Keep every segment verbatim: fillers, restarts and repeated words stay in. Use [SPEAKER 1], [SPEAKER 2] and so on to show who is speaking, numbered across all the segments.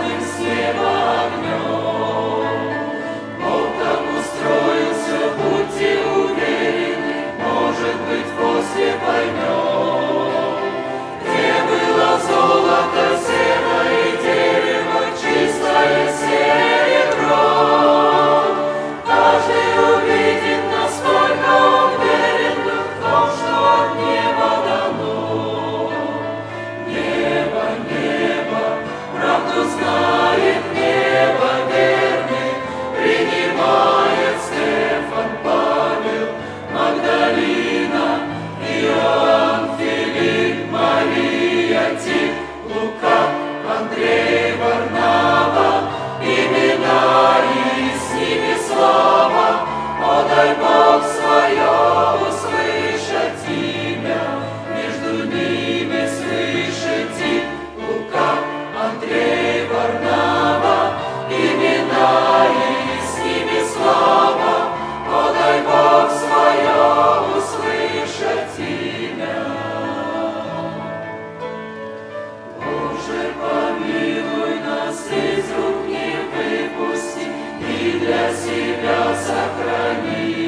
[SPEAKER 1] полным с неба огнем. Бог там устроился, будьте уверены, может быть, после поймем. Где было золото, сено и дерево, чистое серебро. Каждый увидит, насколько он верен был в том, что от неба дано. Небо, небо, правду знает, небо верный, принимает Стефан, Павел, Магдалина, Иоанн, Филипп, Мария, Тит, Лука, Андрей, Варнава, имена и с ними слава. О, дай Бог свое услышать имя, между ними слышит Тит, Лука, Андрей, Варнава, имена и с ними слава. О, дай Бог свое услышать имя. Боже, помилуй нас, из рук не выпусти и для себя сохрани.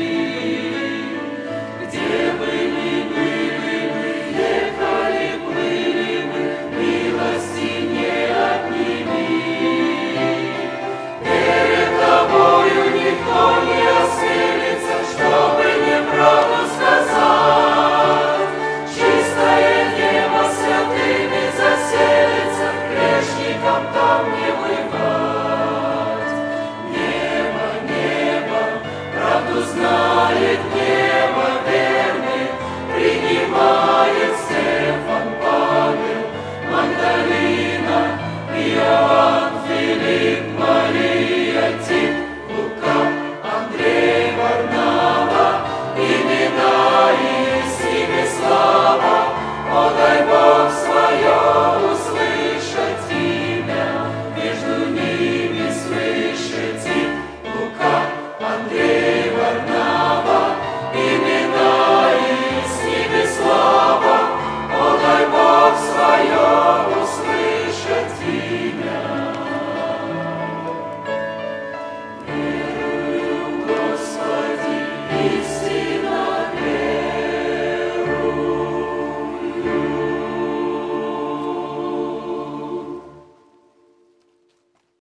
[SPEAKER 1] Где бы ни были мы, ехали, плыли мы, милости не отними. Перед тобою никто не осмелится, чтобы неправду сказать. Чистое небо святыми заселится, грешникам там не бывать. Небо, небо, правду знает, небо верный, принимает Стефан, Павел, Магдалина, Иоанн,